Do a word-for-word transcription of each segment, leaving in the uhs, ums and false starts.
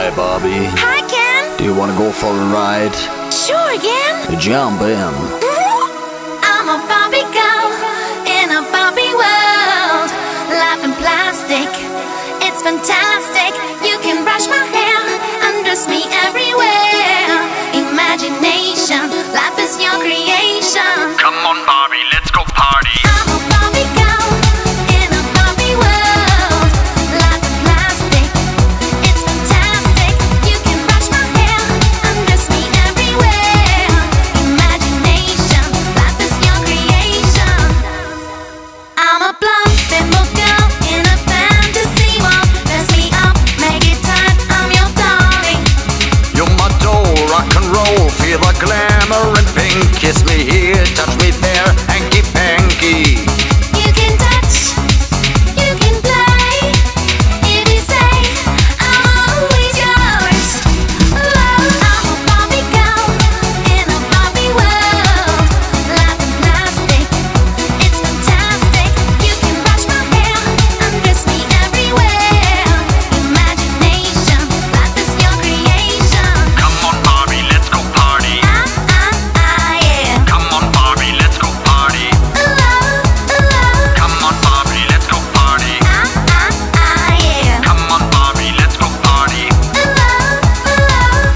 Hi, Barbie. Hi, Ken. Do you want to go for a ride? Sure, Ken. Jump in. I'm a Barbie girl in a Barbie world. Life in plastic, it's fantastic. You can brush my hair, undress me everywhere. Imagination, life is your creation. Come on, Barbie, let's go party. I'm a Barbie girl in a Barbie world. Life in plastic, it's fantastic. You can brush my hair, undress me everywhere. Imagination, life is your creation. I'm a blonde bimbo girl in a fantasy world. Dress me up, make it tight, I'm your dolly. You're my doll, rock and roll, feel the glamour and pink. Kiss me here, touch me there, hanky panky. You can touch, you can play. If you say I'm always yours. Love, I'm a Barbie girl in a Barbie world. Life in plastic, it's fantastic. You can brush my hair, undress me everywhere. Imagination, life is your creation. Come on, Barbie, let's go party. Ah, ah, ah, yeah. Come on, Barbie, let's go party. Love, love. Come on, Barbie, let's go party. Ah, ah, ah, yeah. Come on, Barbie, let's go party. Love, love.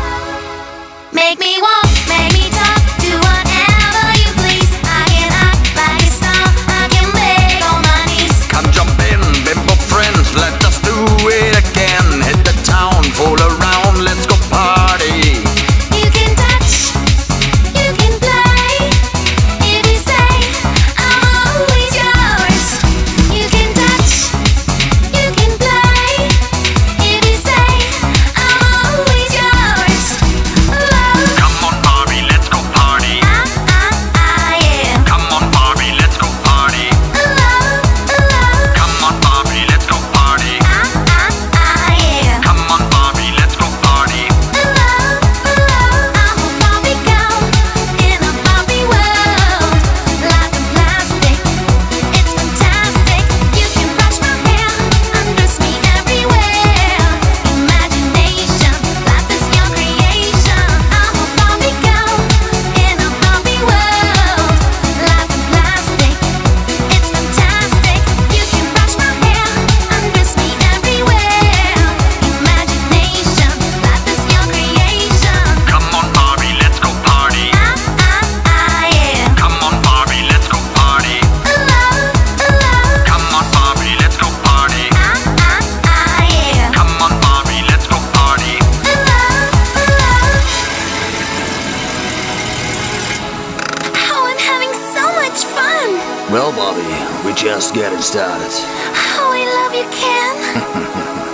Make me walk, make me talk, do whatever you please. I can act like a star, I can beg on my knees. Come jump in, bimbo friends, let us do it again. Hit the town, fool around, let's go party. You can touch, you can play. If you say I'm always yours. You can touch, you can play. If you say I'm always yours. Love, Come on, Barbie, let's go party. ah, ah, ah, yeah. Come on, Barbie, let's go party. Love, love. Come on, Barbie, let's go party. Ah, ah, ah, yeah. Come on, Barbie, let's go party. Love, love. I'm a Barbie girl in a Barbie world. Life in plastic, it's fantastic. You can brush my hair, undress me everywhere. Imagination, life is your creation. I'm a Barbie girl in a Barbie world. Life in plastic, it's fantastic. You can brush my hair, undress me everywhere. Imagination, life is your creation. Come on, Barbie, let's go party. Ah, ah, ah, yeah. Come on, Barbie, let's go party. Love, love. Come on, Barbie, let's go party. Ah, ah, ah, yeah. Come on, Barbie, let's go party. Love, love. Oh, I'm having so much fun. Well, Barbie, we're just getting started. Oh, I love you, Ken.